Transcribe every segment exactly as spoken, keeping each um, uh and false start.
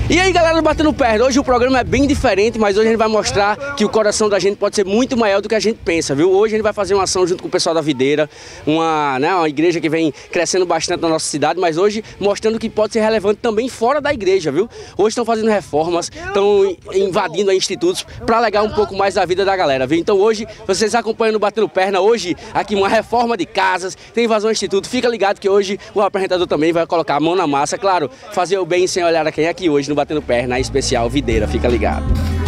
E aí galera do Batendo Perna, hoje o programa é bem diferente, mas hoje a gente vai mostrar que o coração da gente pode ser muito maior do que a gente pensa, viu? Hoje a gente vai fazer uma ação junto com o pessoal da Videira, uma, né, uma igreja que vem crescendo bastante na nossa cidade, mas hoje mostrando que pode ser relevante também fora da igreja, viu? Hoje estão fazendo reformas, estão invadindo institutos para alegar um pouco mais da vida da galera, viu? Então hoje, vocês acompanhando o Batendo Perna, hoje aqui uma reforma de casas, tem invasão ao instituto, fica ligado que hoje o apresentador também vai colocar a mão na massa, claro, fazer o bem sem olhar a quem é aqui hoje no Batendo Perna, especial Videira, fica ligado.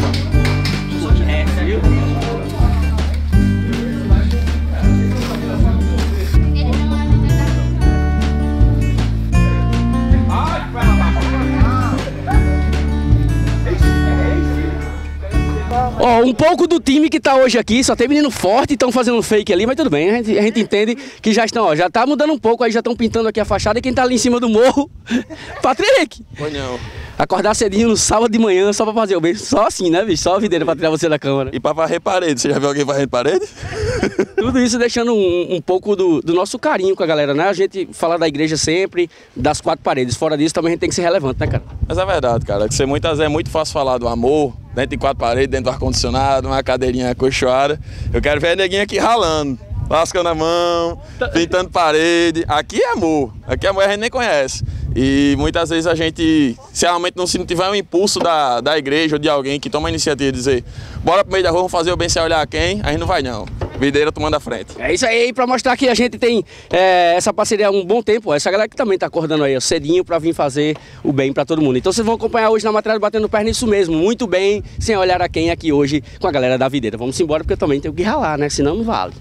Ó, um pouco do time que tá hoje aqui, só tem menino forte, estão fazendo fake ali, mas tudo bem, a gente, a gente entende que já estão, ó, já tá mudando um pouco, aí já estão pintando aqui a fachada e quem tá ali em cima do morro, Patrick! Pois não. Acordar cedinho no sábado de manhã só pra fazer o bem, só assim, né, bicho? Só a Videira pra tirar você da câmera. E pra varrer parede, você já viu alguém varrendo parede? Tudo isso deixando um, um pouco do, do nosso carinho com a galera, né? A gente fala da igreja sempre, das quatro paredes, fora disso também a gente tem que ser relevante, né, cara? Mas é verdade, cara, que você muitas vezes é muito fácil falar do amor, dentro de quatro paredes, dentro do ar-condicionado, uma cadeirinha acolchoada. Eu quero ver a neguinha aqui ralando, lascando a mão, pintando parede. Aqui é amor, aqui é amor, a gente nem conhece. E muitas vezes a gente, se realmente não, se não tiver um impulso da, da igreja ou de alguém que toma a iniciativa de dizer bora pro meio da rua, vamos fazer o bem sem olhar a quem, a gente não vai não. Videira tomando a frente. É isso aí, pra mostrar que a gente tem é, essa parceria há um bom tempo. Essa galera que também tá acordando aí, ó, cedinho pra vir fazer o bem pra todo mundo. Então vocês vão acompanhar hoje na matéria do Batendo Perna isso mesmo, muito bem, sem olhar a quem aqui hoje com a galera da Videira. Vamos embora porque eu também tenho que ralar, né? Senão não vale.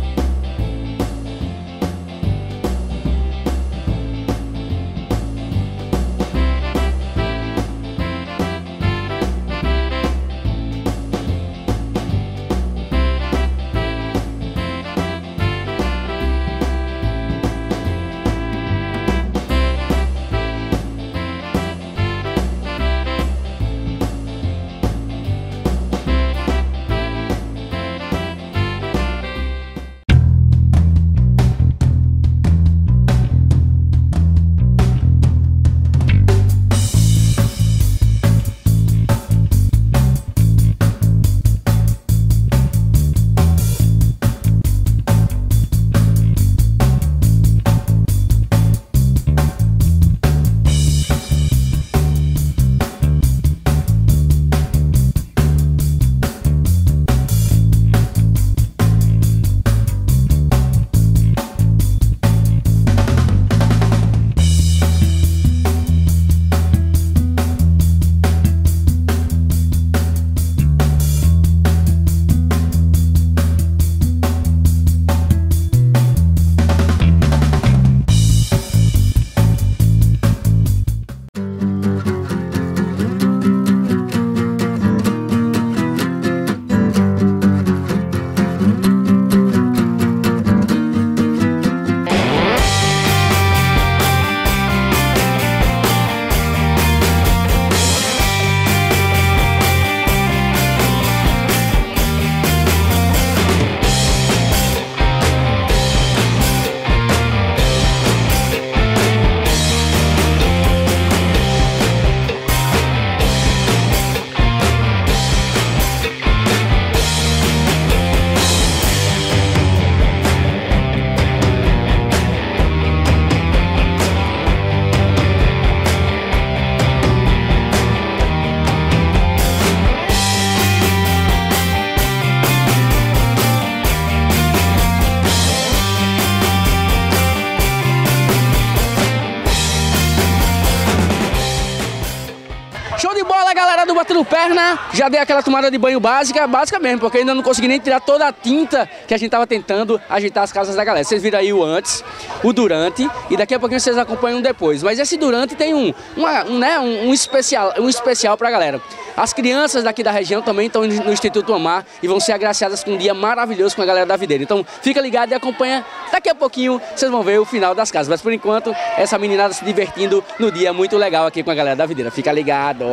Do Batendo Perna, já dei aquela tomada de banho básica, básica mesmo, porque ainda não consegui nem tirar toda a tinta que a gente tava tentando ajeitar as casas da galera. Vocês viram aí o antes, o durante, e daqui a pouquinho vocês acompanham depois. Mas esse durante tem um, uma, um, né, um, um especial, um especial pra galera. As crianças daqui da região também estão no Instituto Amar e vão ser agraciadas com um dia maravilhoso com a galera da Videira. Então fica ligado e acompanha, daqui a pouquinho vocês vão ver o final das casas. Mas por enquanto, essa meninada se divertindo no dia muito legal aqui com a galera da Videira. Fica ligado!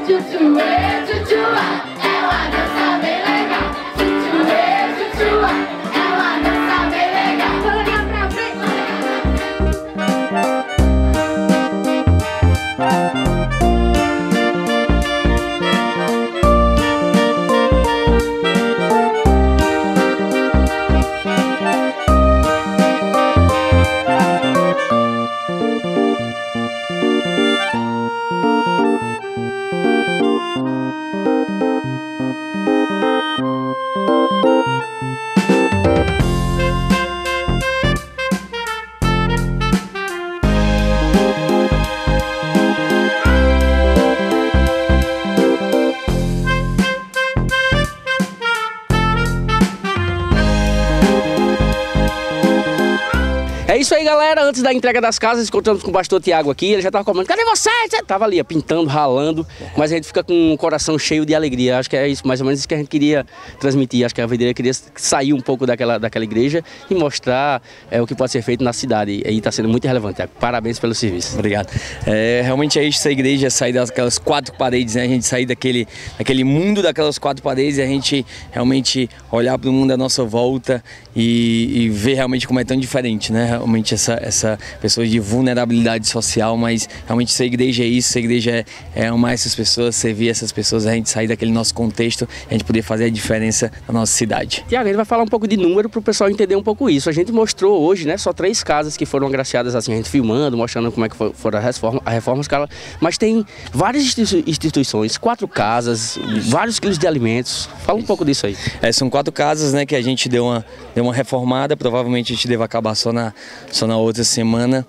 Tchutchuê, tchutchuá, é uma dança bem legal. Tchutchuê, tchutchuá, é uma dança bem legal. Olha pra frente. É isso aí, galera. Antes da entrega das casas, encontramos com o pastor Tiago aqui. Ele já tava comendo. Cadê você? Você tava ali, pintando, ralando. Mas a gente fica com o coração cheio de alegria. Acho que é isso, mais ou menos isso que a gente queria transmitir. Acho que a videira queria sair um pouco daquela, daquela igreja e mostrar é, o que pode ser feito na cidade. E está sendo muito relevante, Tiago. Parabéns pelo serviço. Obrigado. É, realmente é isso, essa igreja, sair daquelas quatro paredes, né? A gente sair daquele, daquele mundo daquelas quatro paredes e a gente realmente olhar para o mundo à nossa volta e, e ver realmente como é tão diferente, né? Realmente essa, essa pessoa de vulnerabilidade social, mas realmente essa igreja é isso, essa igreja é, é amar essas pessoas, servir essas pessoas, a gente sair daquele nosso contexto, a gente poder fazer a diferença na nossa cidade. Tiago, a gente vai falar um pouco de número para o pessoal entender um pouco isso. A gente mostrou hoje, né, só três casas que foram agraciadas assim, a gente filmando, mostrando como é que foram a reforma, a reforma escala, mas tem várias instituições, quatro casas, vários quilos de alimentos. Fala um pouco disso aí. É, são quatro casas, né, que a gente deu uma, deu uma reformada, provavelmente a gente deve acabar só na, só na outra semana,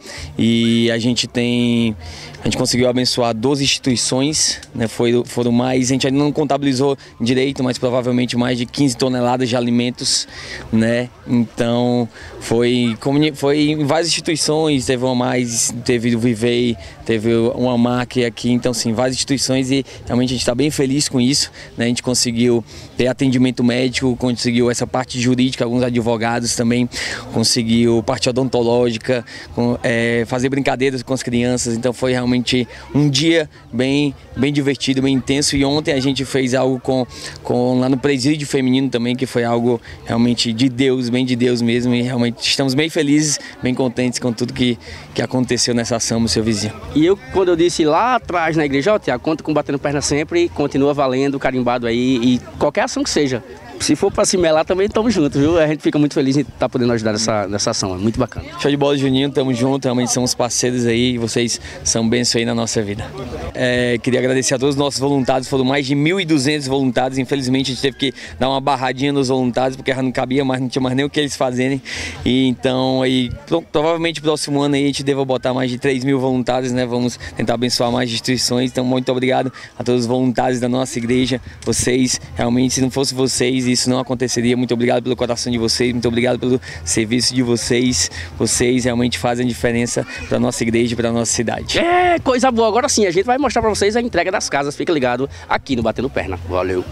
e a gente tem, a gente conseguiu abençoar doze instituições, né, foi, foram mais, a gente ainda não contabilizou direito, mas provavelmente mais de quinze toneladas de alimentos, né, então foi, foi em várias instituições, teve uma mais, teve o Vivei, teve uma MAC aqui, então sim, várias instituições e realmente a gente está bem feliz com isso, né, a gente conseguiu ter atendimento médico, conseguiu essa parte jurídica, alguns advogados também, conseguiu parte odontológica, com, é, fazer brincadeiras com as crianças, então foi realmente um dia bem, bem divertido, bem intenso, e ontem a gente fez algo com, com lá no presídio feminino também, que foi algo realmente de Deus, bem de Deus mesmo, e realmente estamos bem felizes, bem contentes com tudo que, que aconteceu nessa ação, meu seu vizinho. E eu, quando eu disse lá atrás na igreja, ó, Tiago, conta com Batendo Perna sempre, continua valendo, carimbado aí, e qualquer ação que seja. Se for para se melar também, estamos juntos, viu? A gente fica muito feliz em estar tá podendo ajudar nessa, nessa ação, é muito bacana. Show de bola, Juninho, estamos juntos, realmente somos parceiros aí, vocês são bênção aí na nossa vida. É, queria agradecer a todos os nossos voluntários, foram mais de mil e duzentos voluntários, infelizmente a gente teve que dar uma barradinha nos voluntários, porque não cabia mais, não tinha mais nem o que eles fazerem, e então aí, provavelmente no próximo ano aí a gente deva botar mais de três mil voluntários, né? Vamos tentar abençoar mais instituições, então muito obrigado a todos os voluntários da nossa igreja, vocês, realmente, se não fosse vocês, isso não aconteceria. Muito obrigado pelo coração de vocês, muito obrigado pelo serviço de vocês. Vocês realmente fazem a diferença para a nossa igreja e para a nossa cidade. É, coisa boa. Agora sim, a gente vai mostrar para vocês a entrega das casas. Fica ligado aqui no Batendo Perna. Valeu!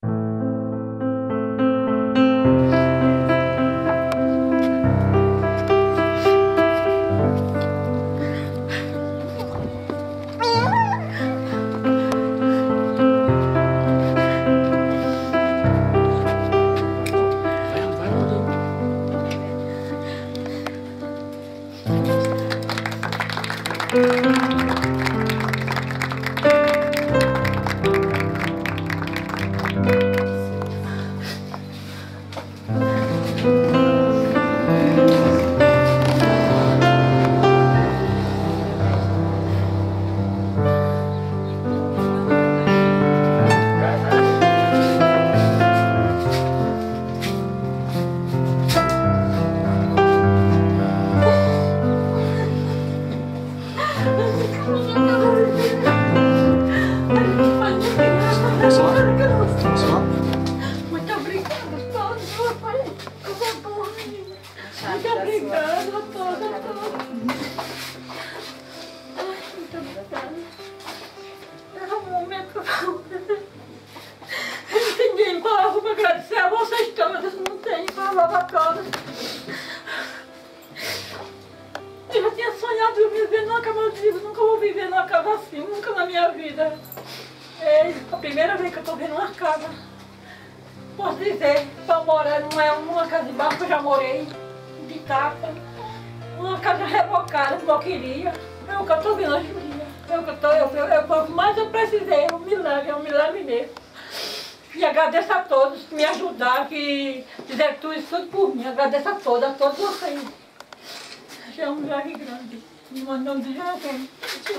Eu tinha sonhado em viver numa cama, eu digo, nunca vou viver numa casa assim, nunca na minha vida. A primeira vez que eu estou vendo uma casa, posso dizer, para morar não é uma casa de barro que eu já morei, de tapa, uma casa revocada, como eu queria. É o que eu estou vendo hoje em dia. É o que eu tô, eu, eu, eu, mas eu precisei, é um milagre, é um milagre mesmo. E agradeço a todos que me ajudaram, que fizeram tudo isso tudo por mim. Agradeço a todos, a todos vocês. Já é um milagre grande. Me mandou de Jesus.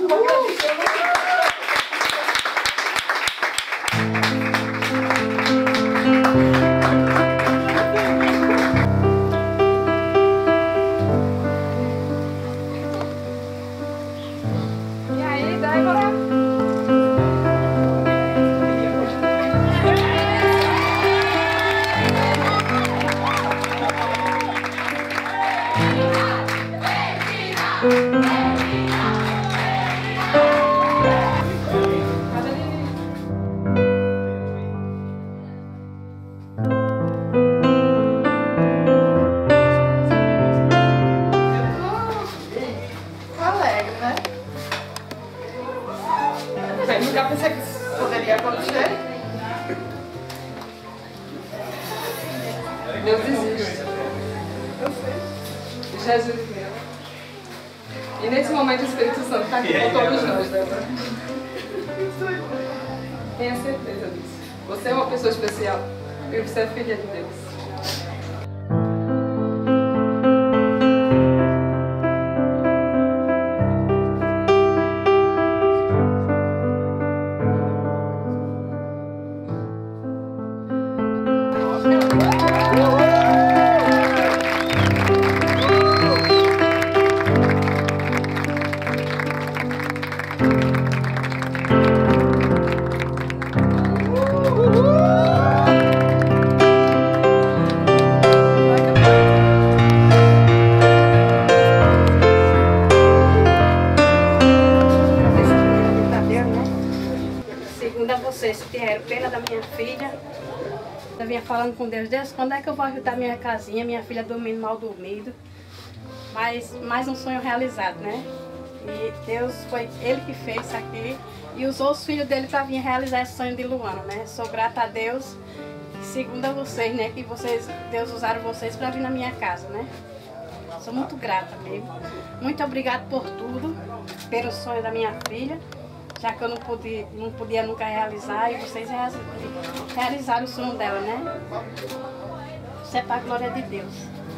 E aí, Débora? Alegre, né? Bem, nunca pensei que isso poderia acontecer. Deus existe. Eu sei. Jesus mesmo. E nesse momento o Espírito Santo está aqui com todos nós, Débora. Tenha certeza disso. Você é uma pessoa especial e você é filha de Deus. Segundo a vocês que tiveram pena da minha filha, eu vinha falando com Deus, Deus, quando é que eu vou ajudar minha casinha, minha filha dormindo mal dormido, mas mais um sonho realizado, né? E Deus foi Ele que fez isso aqui e usou os filhos dele para vir realizar esse sonho de Luana, né? Sou grata a Deus, segundo a vocês, né? Que vocês, Deus usaram vocês para vir na minha casa, né? Sou muito grata mesmo. Muito obrigada por tudo, pelo sonho da minha filha, já que eu não podia, não podia nunca realizar e vocês realizaram o sonho dela, né? Isso é para a glória de Deus.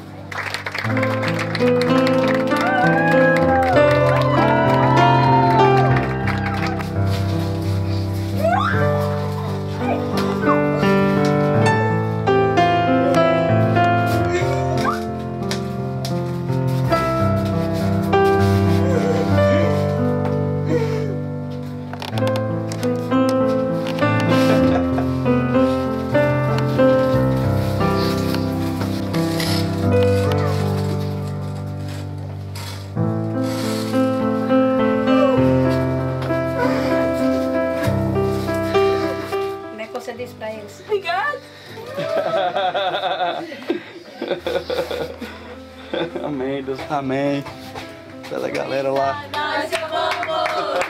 Você disse pra eles. Obrigada. Amém, Deus. Amém. Pela galera lá. Nós amamos.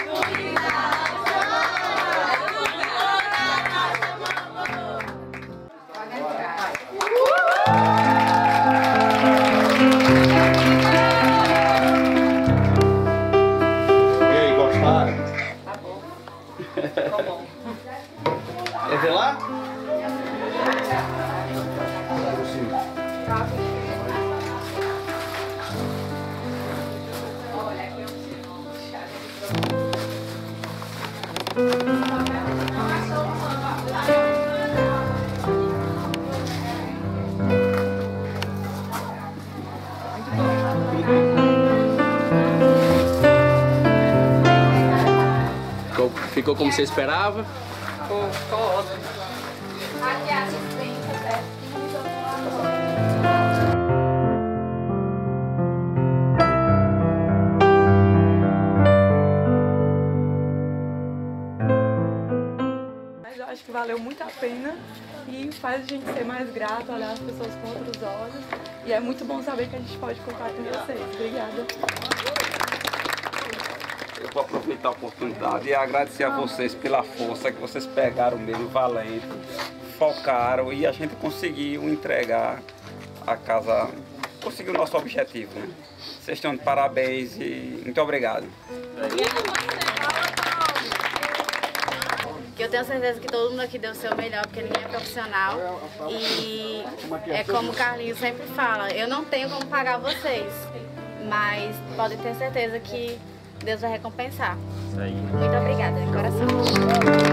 E aí, gostaram? Tá bom. Tá bom. Quer ver lá? Ficou, ficou como você esperava? Ficou, ficou ótimo. Aqui é a assistência, certo? Mas eu acho que valeu muito a pena e faz a gente ser mais grato, olhar as pessoas com outros olhos. E é muito bom saber que a gente pode contar com vocês. Obrigada. eu vou aproveitar a oportunidade e agradecer a vocês pela força que vocês pegaram mesmo, valente, focaram e a gente conseguiu entregar a casa, conseguiu o nosso objetivo, né? Vocês estão de parabéns e muito obrigado. Que eu tenho certeza que todo mundo aqui deu o seu melhor, porque ninguém é profissional. E é como o Carlinhos sempre fala, eu não tenho como pagar vocês, mas podem ter certeza que Deus vai recompensar. Muito obrigada, de coração.